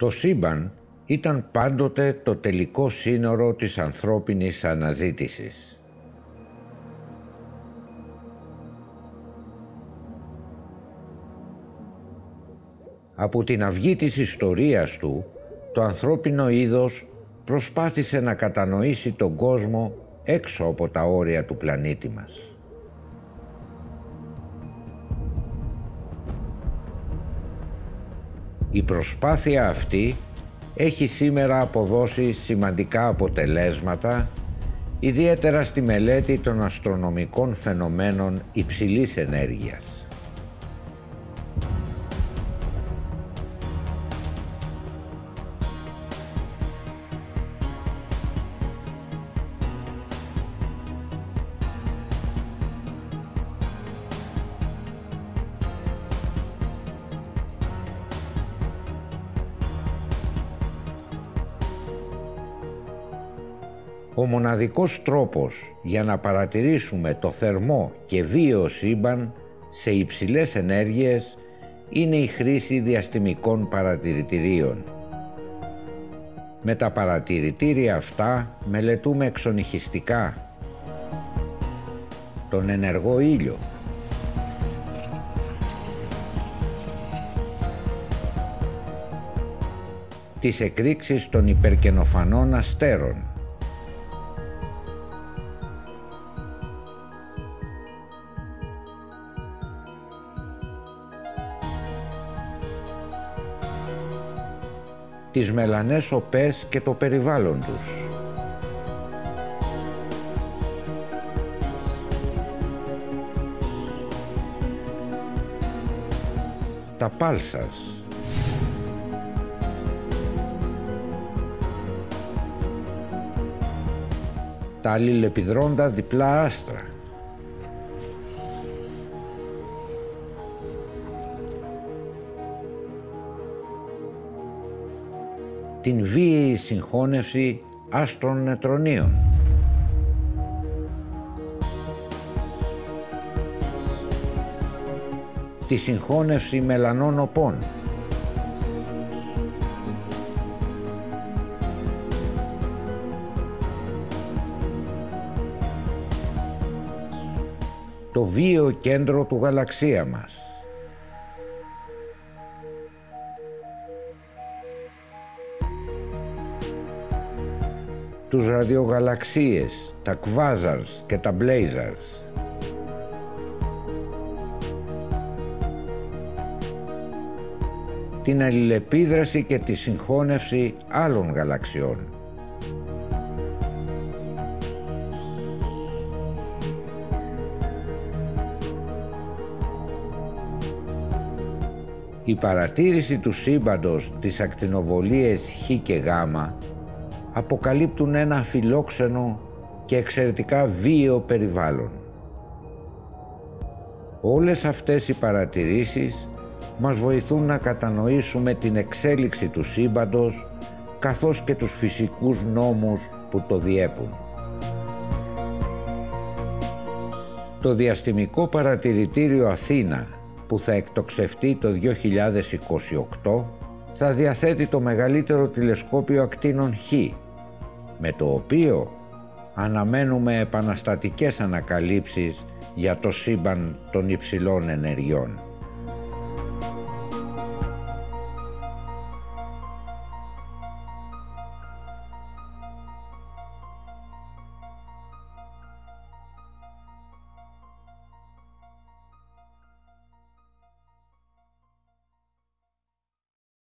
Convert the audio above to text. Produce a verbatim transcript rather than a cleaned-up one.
Το σύμπαν ήταν πάντοτε το τελικό σύνορο της ανθρώπινης αναζήτησης. Από την αυγή της ιστορίας του, το ανθρώπινο είδος προσπάθησε να κατανοήσει τον κόσμο έξω από τα όρια του πλανήτη μας. Η προσπάθεια αυτή έχει σήμερα αποδώσει σημαντικά αποτελέσματα, ιδιαίτερα στη μελέτη των αστρονομικών φαινομένων υψηλής ενέργειας. Ο μοναδικός τρόπος για να παρατηρήσουμε το θερμό και βίαιο σύμπαν σε υψηλές ενέργειες είναι η χρήση διαστημικών παρατηρητηρίων. Με τα παρατηρητήρια αυτά μελετούμε εξονυχιστικά τον ενεργό ήλιο, τις εκρήξεις των υπερκενοφανών αστέρων, τις μελανές οπές και το περιβάλλον τους, τα πάλσας, τα αλληλεπιδρόντα διπλά άστρα, την βίαιη συγχώνευση άστρων νετρονίων, τη συγχώνευση μελανών οπών, το βίαιο κέντρο του γαλαξία μας, τους ραδιογαλαξίες, τα quasars και τα blazars, την αλληλεπίδραση και τη συγχώνευση άλλων γαλαξιών, η παρατήρηση του σύμπαντος της ακτινοβολίες Χ και Γ αποκαλύπτουν ένα φιλόξενο και εξαιρετικά βίαιο περιβάλλον. Όλες αυτές οι παρατηρήσεις μας βοηθούν να κατανοήσουμε την εξέλιξη του σύμπαντος καθώς και τους φυσικούς νόμους που το διέπουν. Το διαστημικό παρατηρητήριο Αθήνα, που θα εκτοξευτεί το δύο χιλιάδες είκοσι οκτώ, θα διαθέτει το μεγαλύτερο τηλεσκόπιο ακτίνων Χ, με το οποίο αναμένουμε επαναστατικές ανακαλύψεις για το σύμπαν των υψηλών ενεργειών.